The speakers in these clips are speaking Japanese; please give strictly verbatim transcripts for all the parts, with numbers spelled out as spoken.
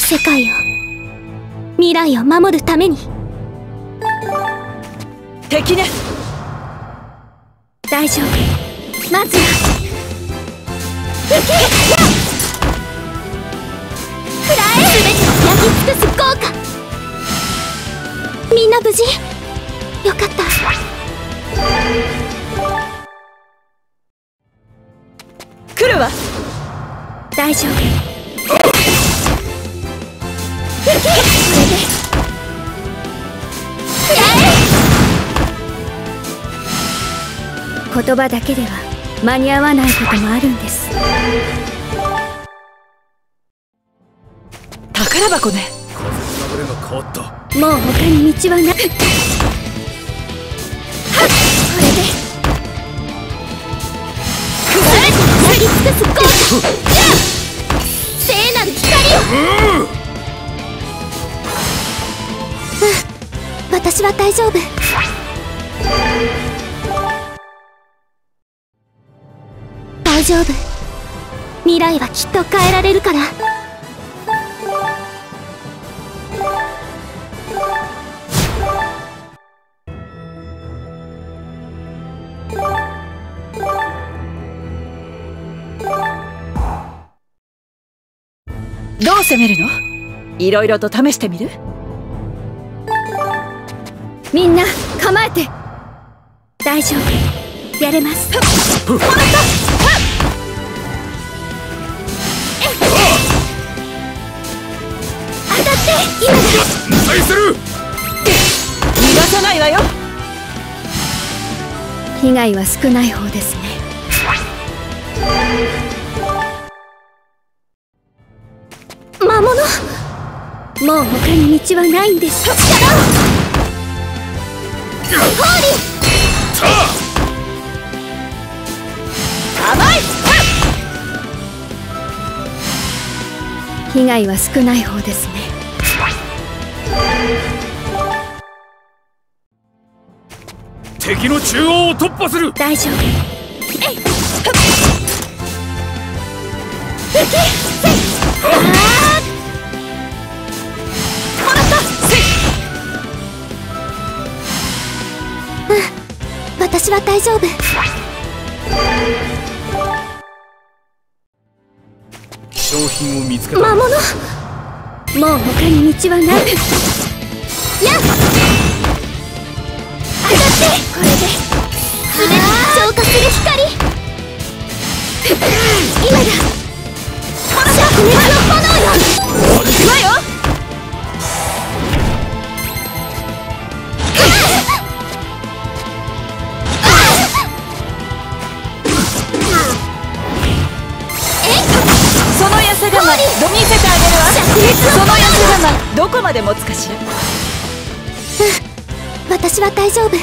世界を、未来を守るために。 敵ね。 大丈夫。まずは受けや食らえ。全てを焼き尽くす効果。みんな無事。よかった。 来るわ。 大丈夫。受け。これで食らえ。言葉だけでは間に合わないこともあるんです。 宝箱ね。 風の流れが変わった。 もう他に道はない。はっ、これで全て焼き尽くす効果。聖なる光を。うん、私は大丈夫。大丈夫。未来はきっと変えられるから。 どう攻めるの？いろいろと試してみる？ みんな構えて。大丈夫。やれます。もらった。当たって。今だ。 対する。 逃がさないわよ。 被害は少ない方ですね。魔物。もう他に道はないんです。力を。ホーリー。甘い。被害は少ない方ですね。 敵の中央を突破する。 大丈夫。えい。受け。せい。ああ。もらった。せい。うん、私は大丈夫。 商品を見つけた。 魔物。もう他に道はない。やっ。当たって。これで全て浄化する光。今だ。灼熱の炎よ。 行くわよ。その痩せ我慢ど見せてあげるわ。その痩せ我慢どこまで持つかしら。 うん、私は大丈夫。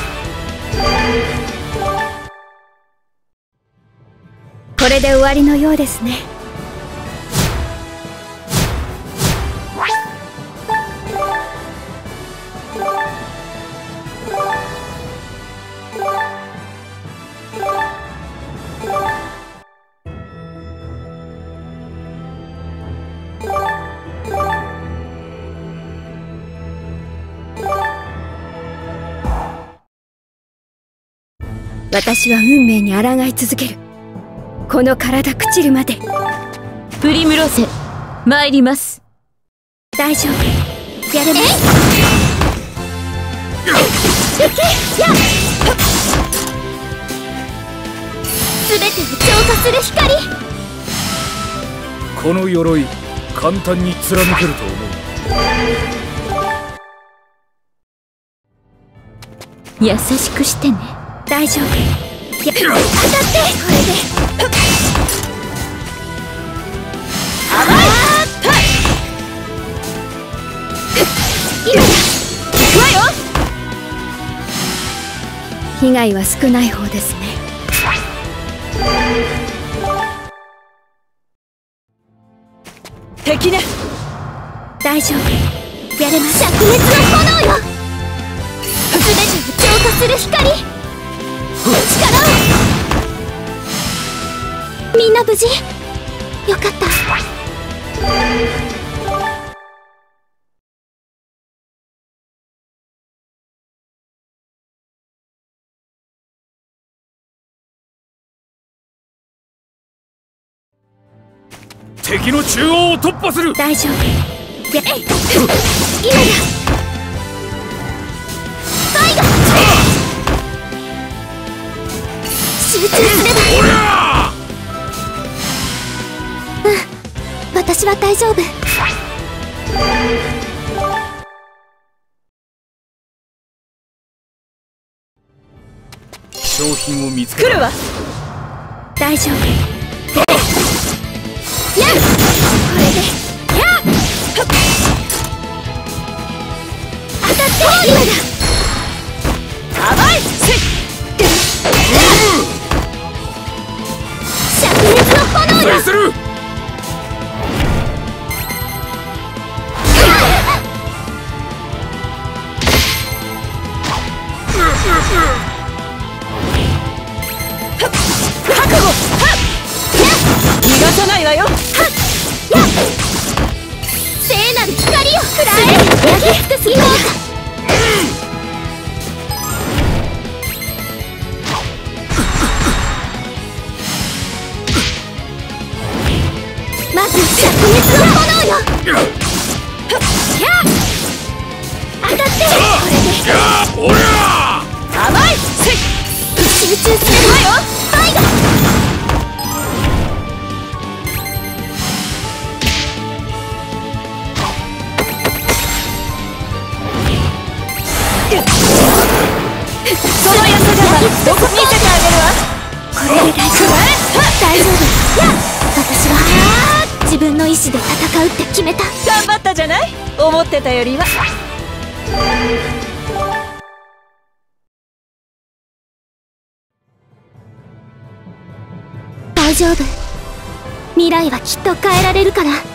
これで終わりのようですね。私は運命に抗い続ける。この体朽ちるまで。 プリムロセ参ります。 大丈夫。やれます。受け。やっ。全てを浄化する光。 この鎧簡単に貫けると思う。優しくしてね。 大丈夫。や、当たって。これで甘い。今だ。行くわよ。被害は少ない方ですね。 敵ね。 大丈夫。やれます。灼熱の炎よ。全てを浄化する光。力を。みんな無事。よかった。 敵の中央を突破する。 大丈夫。やえい今だ。ファイガ集中すれば。 おりゃうん、私は大丈夫。 商品を見つけ来るわ。 大丈夫。やっこれでやっ当たって今だ。 甘いせい。 灼熱の炎よ。 する。 覚悟。逃がさないわよ。 聖なる光よ。くらえ。焼き尽くす今だ。まず灼熱の炎よ。やっ当たって。これでやおりゃ甘いせい。 集中すればよ。ファイガその安田はどこ見せてあげるわ。 これで大丈夫。大丈夫。やっ私は自分の意志で戦うって決めた。 頑張ったじゃない。思ってたよりは。 大丈夫。未来はきっと変えられるから。